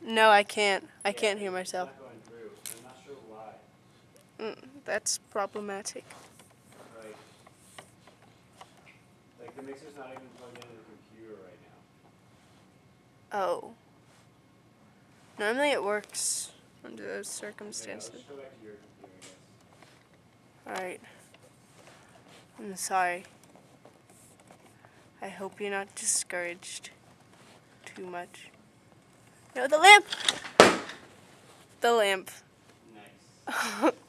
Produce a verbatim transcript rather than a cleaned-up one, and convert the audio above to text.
No, I can't. I can't hear It's myself. not going through. I'm not sure why. Mm, that's problematic. Right. Like the mixer's not even plugged into the computer right now. Oh. Normally it works under those Okay, let's circumstances. just go back to your computer, I guess. Alright. I'm sorry. I hope you're not discouraged too much. No, the lamp! The lamp. Nice.